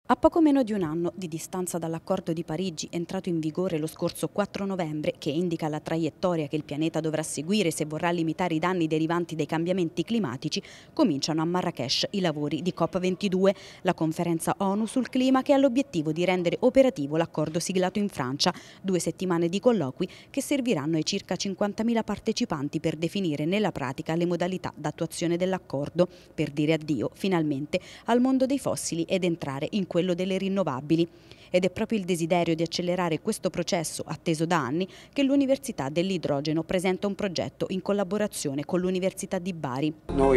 A poco meno di un anno di distanza dall'accordo di Parigi, entrato in vigore lo scorso 4 novembre, che indica la traiettoria che il pianeta dovrà seguire se vorrà limitare i danni derivanti dai cambiamenti climatici, cominciano a Marrakech i lavori di COP22, la conferenza ONU sul clima che ha l'obiettivo di rendere operativo l'accordo siglato in Francia. 2 settimane di colloqui che serviranno ai circa 50.000 partecipanti per definire nella pratica le modalità d'attuazione dell'accordo, per dire addio finalmente al mondo dei fossili ed entrare in quello delle rinnovabili. Ed è proprio il desiderio di accelerare questo processo, atteso da anni, che l'Università dell'Idrogeno presenta un progetto in collaborazione con l'Università di Bari.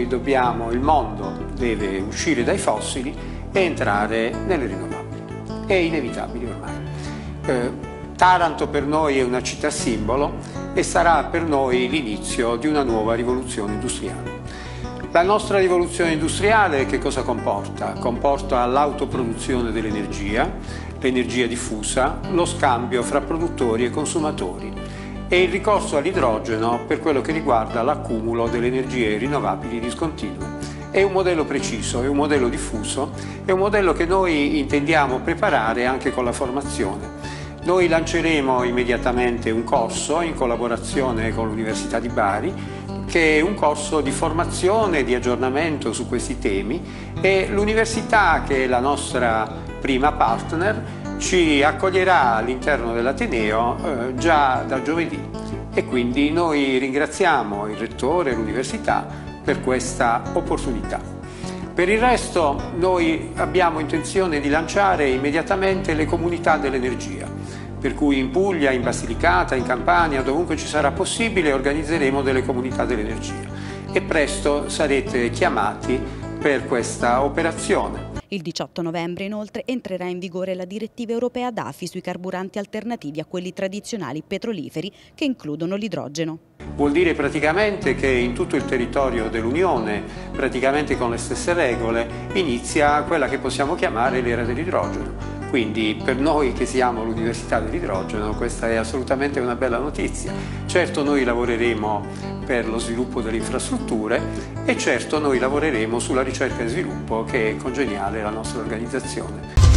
Il mondo deve uscire dai fossili e entrare nelle rinnovabili. È inevitabile ormai. Taranto per noi è una città simbolo e sarà per noi l'inizio di una nuova rivoluzione industriale. La nostra rivoluzione industriale che cosa comporta? Comporta l'autoproduzione dell'energia, l'energia diffusa, lo scambio fra produttori e consumatori e il ricorso all'idrogeno per quello che riguarda l'accumulo delle energie rinnovabili discontinue. È un modello preciso, è un modello diffuso, è un modello che noi intendiamo preparare anche con la formazione. Noi lanceremo immediatamente un corso in collaborazione con l'Università di Bari, che è un corso di formazione e di aggiornamento su questi temi, e l'università, che è la nostra prima partner, ci accoglierà all'interno dell'Ateneo già da giovedì, e quindi noi ringraziamo il Rettore e l'Università per questa opportunità. Per il resto noi abbiamo intenzione di lanciare immediatamente le comunità dell'energia, per cui in Puglia, in Basilicata, in Campania, dovunque ci sarà possibile, organizzeremo delle comunità dell'energia e presto sarete chiamati per questa operazione. Il 18 novembre inoltre entrerà in vigore la direttiva europea DAFI sui carburanti alternativi a quelli tradizionali petroliferi che includono l'idrogeno. Vuol dire praticamente che in tutto il territorio dell'Unione, praticamente con le stesse regole, inizia quella che possiamo chiamare l'era dell'idrogeno. Quindi per noi che siamo l'Università dell'Idrogeno questa è assolutamente una bella notizia. Certo noi lavoreremo per lo sviluppo delle infrastrutture e certo noi lavoreremo sulla ricerca e sviluppo, che è congeniale alla nostra organizzazione.